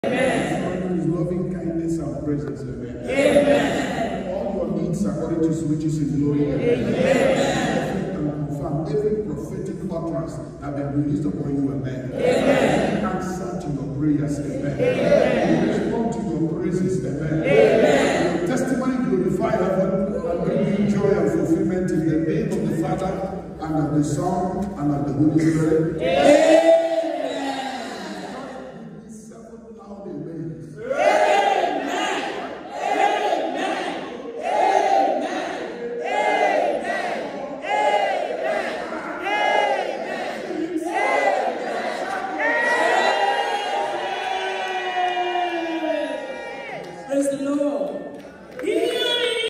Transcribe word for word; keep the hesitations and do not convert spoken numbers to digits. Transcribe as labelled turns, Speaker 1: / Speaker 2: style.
Speaker 1: Amen. His loving kindness and presence. Amen.
Speaker 2: Amen.
Speaker 1: All your needs according to his riches in glory.
Speaker 2: Amen.
Speaker 1: And confirm every prophetic utterance that has been released upon you. Amen.
Speaker 2: Amen.
Speaker 1: Answer to your prayers. Amen.
Speaker 2: Amen.
Speaker 1: Respond to your praises. Amen.
Speaker 2: Amen.
Speaker 1: Your testimony glorify heaven and bring you joy and fulfillment in the name of the Father and of the Son and of the Holy Spirit.
Speaker 2: Amen.